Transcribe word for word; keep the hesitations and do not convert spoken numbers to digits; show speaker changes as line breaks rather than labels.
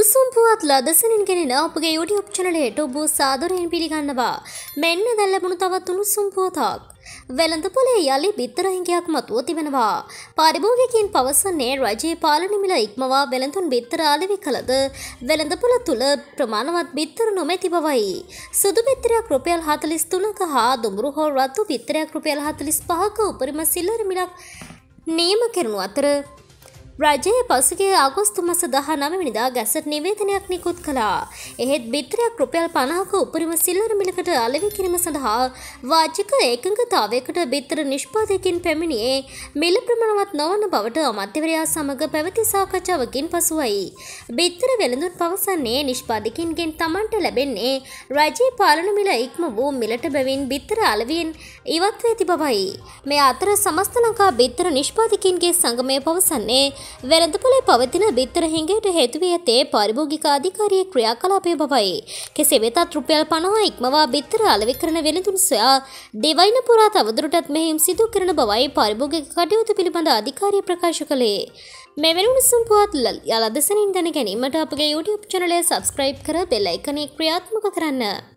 උණුසුම් පුවත් ලදසනින් ගෙනෙන අපගේ YouTube channelයට ඔබ සාදරයෙන් පිළිගන්නවා. මෙන්න දැන් ලැබුණු තවත් උණුසුම් පුවතක්. වෙළඳපොලේ යලි බිත්තර හිඟයක් මතුව තිබෙනවා. පාරිභෝගිකයින් පවසන්නේ රජයේ පාලන මිල ඉක්මවා වෙළඳුන් බිත්තර අලෙවි කළද වෙළඳපොල තුල ප්‍රමාණවත් බිත්තර නොමැති බවයි. සුදු බිත්තරයක් රුපියල් හතළිස් තුනක හා දුඹුරු හෝ රතු බිත්තරයක් රුපියල් හතළිස් පහක උපරිම සිල්ලර මිලක් නියම කෙරුණු අතර රජයේ පසුගිය අගෝස්තු මාස දහනවය වෙනිදා ගැසට් නිවේදනයක් නිකුත් කළා. එහෙත් බිත්තරයක් රුපියල් පනහක උපරිම සිල්ලර මිලකට අලෙවි කිරීම සඳහා වාචික ඒකඟතාවයකට බිත්තර නිෂ්පාදකයින් පැමිණියේ මිල ප්‍රමාණවත් නොවන බවට අමාත්‍යවරයා සමග පැවති සාකච්ඡාවකින් පසුවයි. බිත්තර වෙළඳුන් පවසන්නේ නිෂ්පාදකයින්ගෙන් තමන්ට ලැබෙන්නේ රජයේ පාලන මිල ඉක්ම වූ මිලට බැවින් බිත්තර අලෙවියෙන් ඉවත් වී ඇති බවයි. මේ අතර සමස්ත ලංකා බිත්තර නිෂ්පාදකයින්ගේ සංගමය පවසන්නේ වෙළඳපොලේ පවතින බිත්තර හිඟයට හේතු වී ඇත්තේ පාරිභෝගික අධිකාරියේ ක්‍රියාකලාපය බවයි. කෙසේ වෙතත් රුපියල් පනහ ඉක්මවා බිත්තර අලෙවි කරන වෙළඳුන් සොයා දෙවයින පුරා තවදුරටත් මෙහෙයුම් සිදු කරන බවයි පාරිභෝගික කටයුතු පිළිබඳ අධිකාරිය ප්‍රකාශ කළේ. මේ වෙනුණු සම්පුවත් යලදසනින් දැන ගැනීමට අපගේ YouTube channel එක subscribe කර bell icon එක ක්‍රියාත්මක කරන්න.